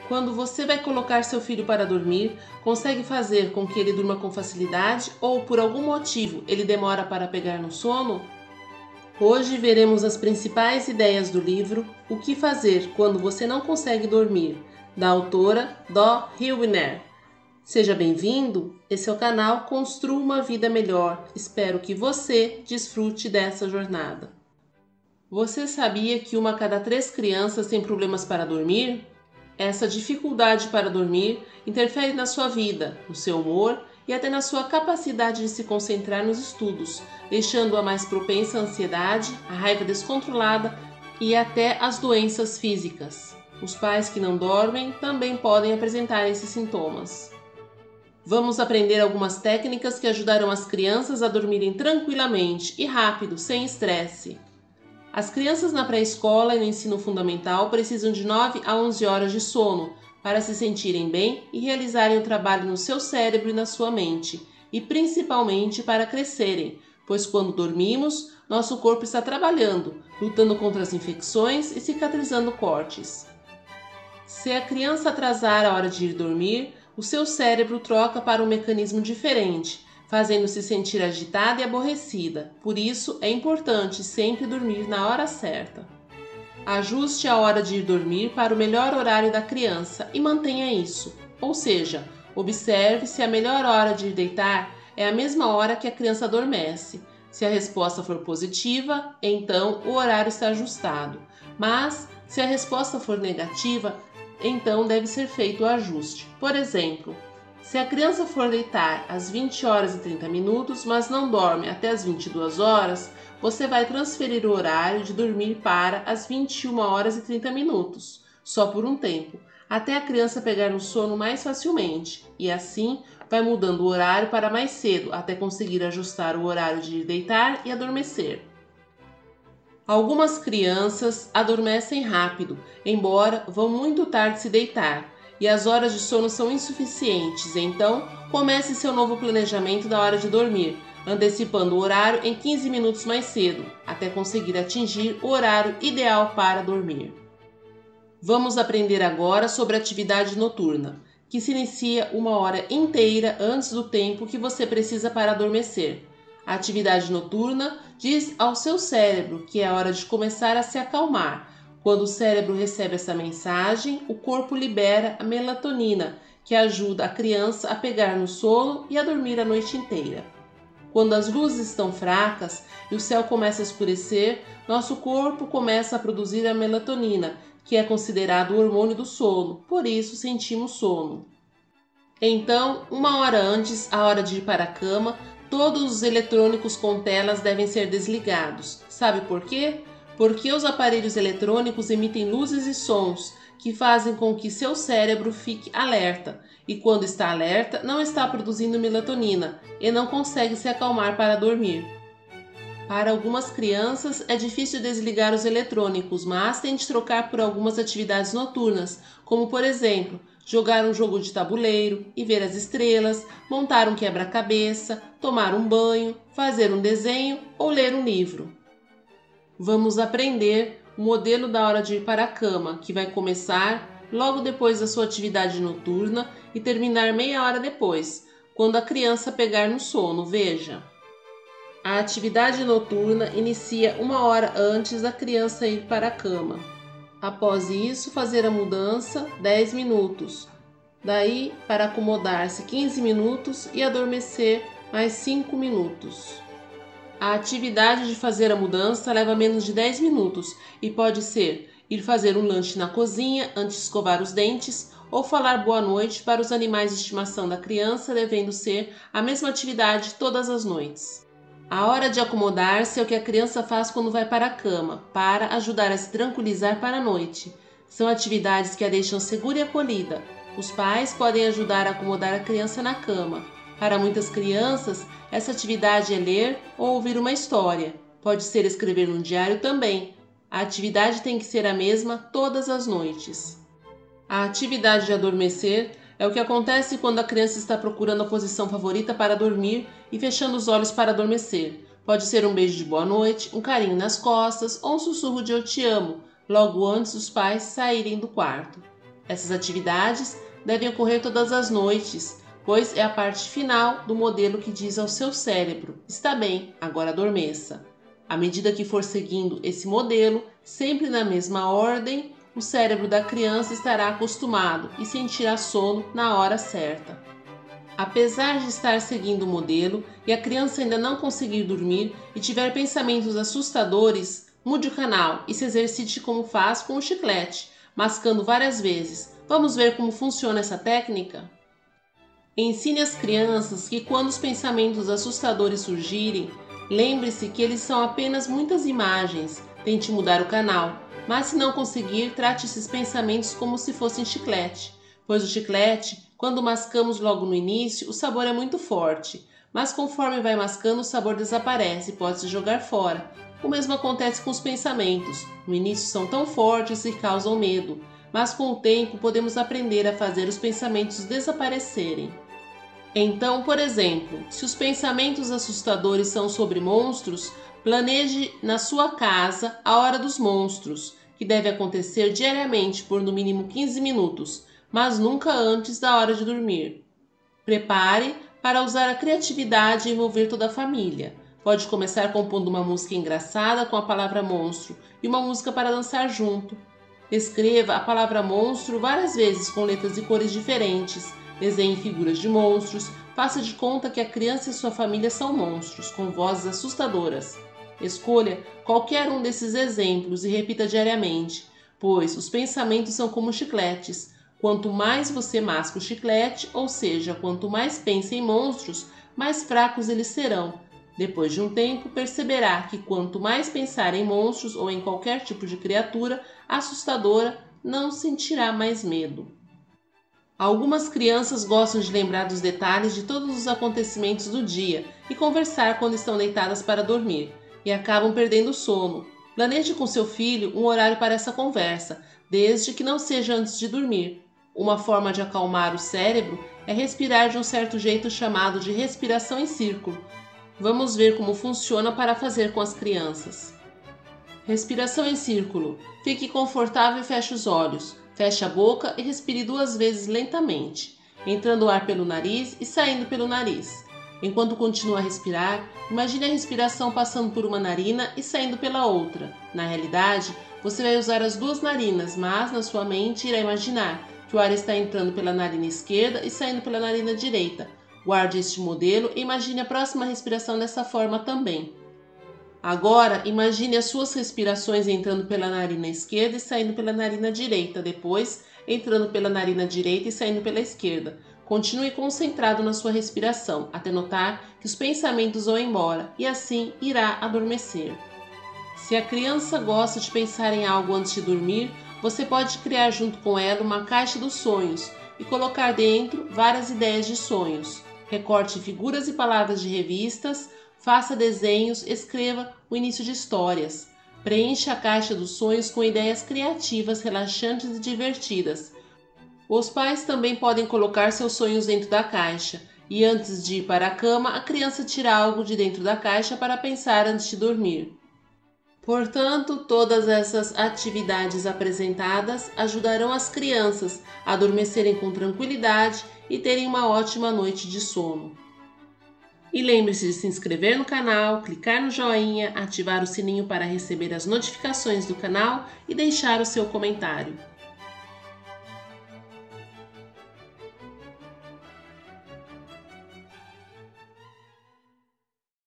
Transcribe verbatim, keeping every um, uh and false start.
Quando você vai colocar seu filho para dormir, consegue fazer com que ele durma com facilidade ou, por algum motivo, ele demora para pegar no sono? Hoje veremos as principais ideias do livro O que fazer quando você não consegue dormir, da autora Dó Hilbner. Seja bem-vindo, esse é o canal Construa uma Vida Melhor. Espero que você desfrute dessa jornada. Você sabia que uma a cada três crianças tem problemas para dormir? Essa dificuldade para dormir interfere na sua vida, no seu humor e até na sua capacidade de se concentrar nos estudos, deixando-a mais propensa à ansiedade, à raiva descontrolada e até às doenças físicas. Os pais que não dormem também podem apresentar esses sintomas. Vamos aprender algumas técnicas que ajudarão as crianças a dormirem tranquilamente e rápido, sem estresse. As crianças na pré-escola e no ensino fundamental precisam de nove a onze horas de sono para se sentirem bem e realizarem o trabalho no seu cérebro e na sua mente, e principalmente para crescerem, pois quando dormimos, nosso corpo está trabalhando, lutando contra as infecções e cicatrizando cortes. Se a criança atrasar a hora de ir dormir, o seu cérebro troca para um mecanismo diferente, fazendo-se sentir agitada e aborrecida. Por isso, é importante sempre dormir na hora certa. Ajuste a hora de ir dormir para o melhor horário da criança e mantenha isso. Ou seja, observe se a melhor hora de ir deitar é a mesma hora que a criança adormece. Se a resposta for positiva, então o horário está ajustado. Mas, se a resposta for negativa, então deve ser feito o ajuste. Por exemplo, se a criança for deitar às vinte horas e trinta minutos, mas não dorme até às vinte e duas horas, você vai transferir o horário de dormir para as vinte e uma horas e trinta minutos, só por um tempo, até a criança pegar no sono mais facilmente, e assim vai mudando o horário para mais cedo, até conseguir ajustar o horário de ir deitar e adormecer. Algumas crianças adormecem rápido, embora vão muito tarde se deitar, e as horas de sono são insuficientes, então comece seu novo planejamento da hora de dormir, antecipando o horário em quinze minutos mais cedo, até conseguir atingir o horário ideal para dormir. Vamos aprender agora sobre atividade noturna, que se inicia uma hora inteira antes do tempo que você precisa para adormecer. A atividade noturna diz ao seu cérebro que é hora de começar a se acalmar. Quando o cérebro recebe essa mensagem, o corpo libera a melatonina, que ajuda a criança a pegar no sono e a dormir a noite inteira. Quando as luzes estão fracas e o céu começa a escurecer, nosso corpo começa a produzir a melatonina, que é considerado o hormônio do sono, por isso sentimos sono. Então, uma hora antes, a hora de ir para a cama, todos os eletrônicos com telas devem ser desligados. Sabe por quê? Porque os aparelhos eletrônicos emitem luzes e sons que fazem com que seu cérebro fique alerta, e quando está alerta não está produzindo melatonina e não consegue se acalmar para dormir. Para algumas crianças é difícil desligar os eletrônicos, mas tente trocar por algumas atividades noturnas, como por exemplo, jogar um jogo de tabuleiro e ver as estrelas, montar um quebra-cabeça, tomar um banho, fazer um desenho ou ler um livro. Vamos aprender o modelo da hora de ir para a cama, que vai começar logo depois da sua atividade noturna e terminar meia hora depois, quando a criança pegar no sono. Veja. A atividade noturna inicia uma hora antes da criança ir para a cama. Após isso, fazer a mudança dez minutos. Daí, para acomodar-se quinze minutos e adormecer mais cinco minutos. A atividade de fazer a mudança leva menos de dez minutos e pode ser ir fazer um lanche na cozinha antes de escovar os dentes ou falar boa noite para os animais de estimação da criança, devendo ser a mesma atividade todas as noites. A hora de acomodar-se é o que a criança faz quando vai para a cama, para ajudar a se tranquilizar para a noite. São atividades que a deixam segura e acolhida. Os pais podem ajudar a acomodar a criança na cama. Para muitas crianças, essa atividade é ler ou ouvir uma história. Pode ser escrever num diário também. A atividade tem que ser a mesma todas as noites. A atividade de adormecer é o que acontece quando a criança está procurando a posição favorita para dormir e fechando os olhos para adormecer. Pode ser um beijo de boa noite, um carinho nas costas ou um sussurro de eu te amo, logo antes dos pais saírem do quarto. Essas atividades devem ocorrer todas as noites, pois é a parte final do modelo que diz ao seu cérebro: está bem, agora adormeça. À medida que for seguindo esse modelo, sempre na mesma ordem, o cérebro da criança estará acostumado e sentirá sono na hora certa. Apesar de estar seguindo o modelo e a criança ainda não conseguir dormir e tiver pensamentos assustadores, mude o canal e se exercite como faz com o chiclete, mascando várias vezes. Vamos ver como funciona essa técnica? Ensine às crianças que quando os pensamentos assustadores surgirem, lembre-se que eles são apenas muitas imagens. Tente mudar o canal, mas se não conseguir, trate esses pensamentos como se fossem chiclete, pois o chiclete, quando mascamos logo no início, o sabor é muito forte, mas conforme vai mascando, o sabor desaparece e pode se jogar fora. O mesmo acontece com os pensamentos. No início são tão fortes que causam medo, mas com o tempo podemos aprender a fazer os pensamentos desaparecerem. Então, por exemplo, se os pensamentos assustadores são sobre monstros, planeje na sua casa a hora dos monstros, que deve acontecer diariamente por no mínimo quinze minutos, mas nunca antes da hora de dormir. Prepare para usar a criatividade e envolver toda a família. Pode começar compondo uma música engraçada com a palavra monstro e uma música para dançar junto. Escreva a palavra monstro várias vezes com letras e cores diferentes. Desenhe figuras de monstros. Faça de conta que a criança e sua família são monstros, com vozes assustadoras. Escolha qualquer um desses exemplos e repita diariamente, pois os pensamentos são como chicletes. Quanto mais você masca o chiclete, ou seja, quanto mais pensa em monstros, mais fracos eles serão. Depois de um tempo, perceberá que quanto mais pensar em monstros ou em qualquer tipo de criatura assustadora, não sentirá mais medo. Algumas crianças gostam de lembrar dos detalhes de todos os acontecimentos do dia e conversar quando estão deitadas para dormir, e acabam perdendo o sono. Planeje com seu filho um horário para essa conversa, desde que não seja antes de dormir. Uma forma de acalmar o cérebro é respirar de um certo jeito chamado de respiração em círculo. Vamos ver como funciona para fazer com as crianças. Respiração em círculo. Fique confortável e feche os olhos. Feche a boca e respire duas vezes lentamente, entrando o ar pelo nariz e saindo pelo nariz. Enquanto continua a respirar, imagine a respiração passando por uma narina e saindo pela outra. Na realidade, você vai usar as duas narinas, mas na sua mente irá imaginar que o ar está entrando pela narina esquerda e saindo pela narina direita. Guarde este modelo e imagine a próxima respiração dessa forma também. Agora, imagine as suas respirações entrando pela narina esquerda e saindo pela narina direita, depois entrando pela narina direita e saindo pela esquerda. Continue concentrado na sua respiração, até notar que os pensamentos vão embora, e assim irá adormecer. Se a criança gosta de pensar em algo antes de dormir, você pode criar junto com ela uma caixa dos sonhos e colocar dentro várias ideias de sonhos. Recorte figuras e palavras de revistas, faça desenhos, escreva o início de histórias. Preencha a caixa dos sonhos com ideias criativas, relaxantes e divertidas. Os pais também podem colocar seus sonhos dentro da caixa e antes de ir para a cama, a criança tira algo de dentro da caixa para pensar antes de dormir. Portanto, todas essas atividades apresentadas ajudarão as crianças a adormecerem com tranquilidade e terem uma ótima noite de sono. E lembre-se de se inscrever no canal, clicar no joinha, ativar o sininho para receber as notificações do canal e deixar o seu comentário.